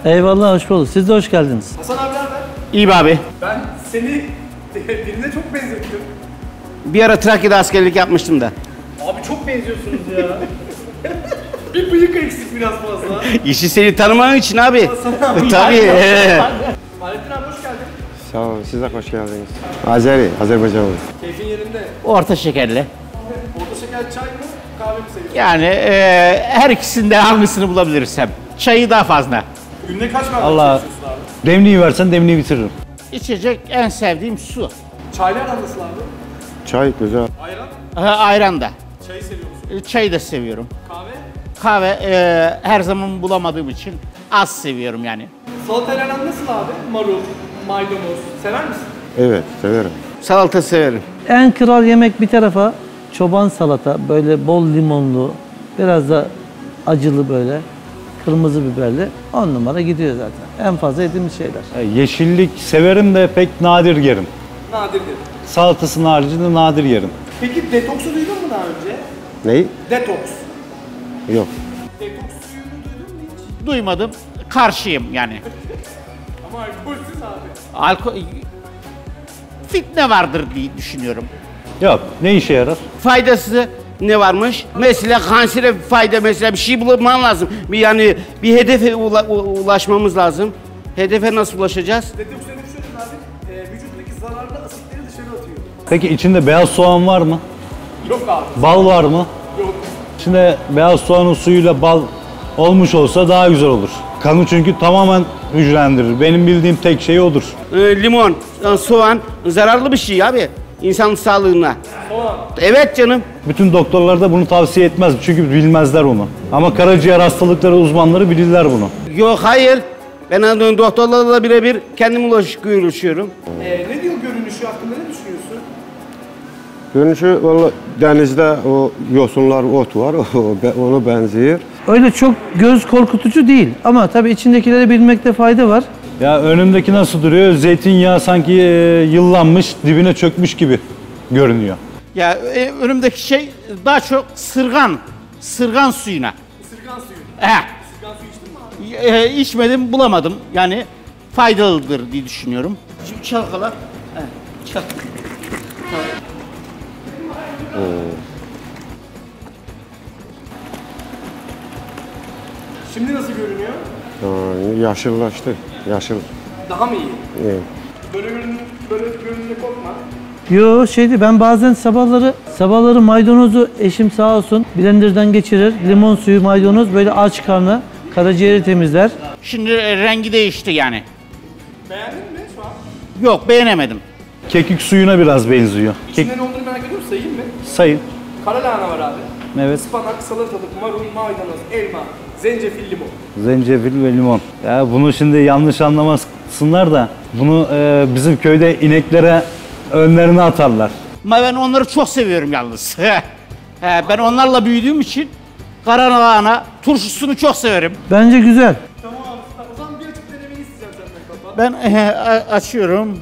Eyvallah, hoş bulduk. Siz de hoş geldiniz. Hasan abi nerede? İyi be abi. Ben seni birine çok benzettim. Bir ara Trakya'da askerlik yapmıştım da. Abi çok benziyorsunuz ya. Bir bıyık eksik biraz fazla. İşi seni tanıman için abi. Hasan abi. Tabii. Fahrettin abi hoş geldin. Sağ olun, siz de hoş geldiniz. Azerbaycanlı. Keyfin yerinde. Orta şekerli. Orta şeker çay mı kahve mi seviyorsun? Yani her ikisinde hangisini bulabilirsem. Çayı daha fazla. Günde kaç bardak Allah. içiyorsun abi? Demliği versen demliği bitiririm. İçecek en sevdiğim su. Çaylar nasıl abi? Çay güzel. Ayran? Ayran da. Çayı seviyor musun? Çayı da seviyorum. Kahve? Kahve her zaman bulamadığım için az seviyorum yani. Salatayla aran nasıl abi? Marul, maydanoz. Sever misin? Evet, severim. Salata severim. En kral yemek bir tarafa, çoban salata, böyle bol limonlu, biraz da acılı böyle, kırmızı biberli, 10 numara gidiyor zaten. En fazla yediğimiz şeyler. Yeşillik severim de pek nadir yerim. Nadirdir. Salatasının haricinde nadir yerim. Peki detoksu duydun mu daha önce? Ney? Detoks. Yok. Detoks suyunu duydun mu hiç? Duymadım. Karşıyım yani. Ama alkolsüz abi. Alkol... Fitne vardır diye düşünüyorum. Yok. Ne işe yarar? Faydası ne varmış? Mesela kansere fayda, mesela bir şey bulman lazım. Bir hedefe ulaşmamız lazım. Hedefe nasıl ulaşacağız? Detoks demek şöyle abi, vücuttaki zararlı asitleri dışarı atıyor. Peki içinde beyaz soğan var mı? Yok abi. Bal var mı? Yok. İçinde beyaz soğanın suyuyla bal olmuş olsa daha güzel olur. Kanı çünkü tamamen hücrelendirir. Benim bildiğim tek şey odur. Limon, soğan zararlı bir şey abi. İnsanın sağlığına. Soğan. Evet canım. Bütün doktorlar da bunu tavsiye etmez çünkü bilmezler onu. Ama karaciğer hastalıkları uzmanları bilirler bunu. Yok hayır. Ben doktorlarla birebir kendim görüşüyorum. Ne diyor görünüşü hakkında, ne düşünüyorsun? Görünüşü valla denizde o yosunlar, ot var, ona benziyor. Öyle çok göz korkutucu değil ama tabii içindekileri bilmekte fayda var. Ya önümdeki nasıl duruyor? Zeytinyağı sanki yıllanmış, dibine çökmüş gibi görünüyor. Ya önümdeki şey daha çok sırgan suyuna. Isırgan suyu. He. Isırgan suyu içtin mi abi? İçmedim, bulamadım. Yani faydalıdır diye düşünüyorum. Şimdi çalkala. He, çal. Şimdi nasıl görünüyor? Yaşıllaştı, yaşıl. Daha mı iyi? Evet. Böyle görününce korkma. Yo şeydi, ben bazen sabahları maydanozu eşim sağ olsun blenderdan geçirir. Limon suyu, maydanoz böyle aç karnı karaciğeri temizler. Şimdi rengi değişti yani. Beğendin mi şu an? Yok, beğenemedim. Kekik suyuna biraz benziyor. İçinde ne olduğunu merak ediyorum, sayayım mı? Sayın. Kara lahana var abi. Evet. Ispanak, salatalık, marul, maydanoz, elma, zencefil, limon. Zencefil ve limon. Ya bunu şimdi yanlış anlamasınlar da bunu bizim köyde ineklere önlerine atarlar. Ama ben onları çok seviyorum yalnız. Ben onlarla büyüdüğüm için kara lahana turşusunu çok severim. Bence güzel. Tamam abi, o zaman bir açık denemeyi isteyeceğim senden kapat. Ben açıyorum.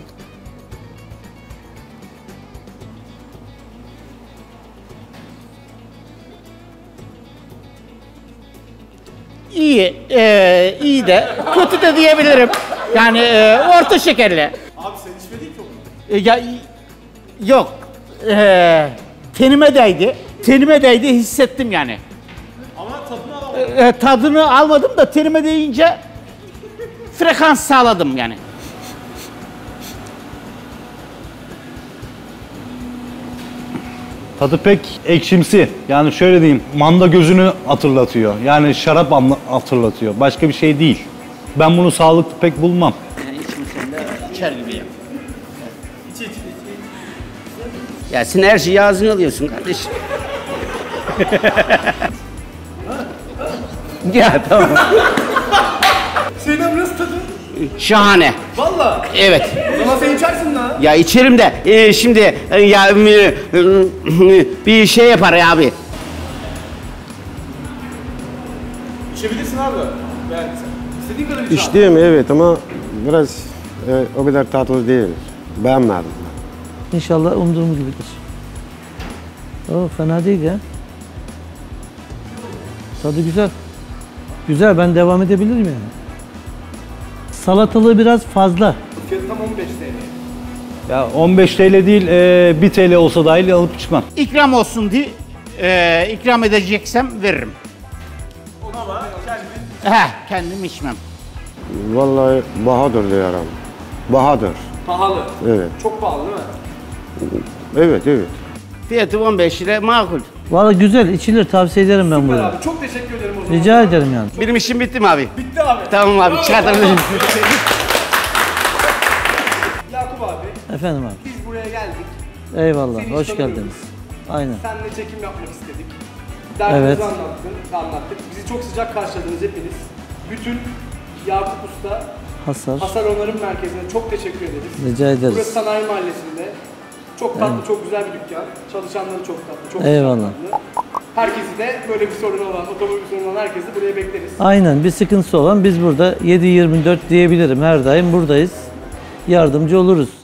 İyi, iyi de kötü de diyebilirim. Yani orta şekerli. Abi sen içmedin ki onu. Ya yok. Tenime değdi. Tenime değdi, hissettim yani. Ama tadını alamadın. Tadını almadım da tenime değince frekans sağladım yani. Tadı pek ekşimsi. Yani şöyle diyeyim, manda gözünü hatırlatıyor. Yani şarap hatırlatıyor. Başka bir şey değil. Ben bunu sağlıklı pek bulmam. Yani içmişsen de içer gibiyim. İç. Ya sen her şeyi ağzına alıyorsun kardeşim. Ya tamam. Hüseyin abi nasıl tadı? Şahane. Valla. Evet. O zaman sen içersin daha. Ya içerim de şimdi ya bir şey yapar ya abi. İçebilirsin abi. Yani sen istediğin kadar iç abi. İçtim evet ama biraz o kadar tatlı değil. Beğenmedim. İnşallah umduğum gibidir. Oo, fena değil ya. Tadı güzel. Güzel, ben devam edebilirim yani. salatalığı biraz fazla. Fiyatı tam 15 TL. Ya 15 TL değil, 1 TL olsa dahil alıp içmem. İkram olsun diye ikram edeceksem veririm. Ama kendin Kendim içmem. Vallahi bahadır diyorum. Bahadır. pahalı. Evet. Çok pahalı değil mi? Evet, evet. Fiyatı 15 lira makul. Valla güzel, içilir, tavsiye ederim ben Süper bunu. abi. Çok teşekkür ederim o zaman. Rica ederim yani. Benim işim bitti mi abi? Bitti abi. Tamam abi, çıkartabilirim. Yakup abi, Efendim abi. biz buraya geldik. Eyvallah, Seni hoş hiç geldiniz. Aynen. Seninle çekim yapmak istedik. Derdimizi Evet. anlattık. Bizi çok sıcak karşıladınız hepiniz. Bütün Yakup Usta Hasar. Hasar Onarım Merkezi'ne çok teşekkür ederiz. Rica Burası ederiz. Sanayi Mahallesi'nde. Çok tatlı, çok güzel bir dükkan. Çalışanları çok tatlı, çok Eyvallah. sıcakkanlı. Herkesi de böyle bir sorunu olan, otomobil sorunu olan herkesi buraya bekleriz. Aynen, bir sıkıntısı olan biz burada 7/24 diyebilirim. Her daim buradayız. Yardımcı oluruz.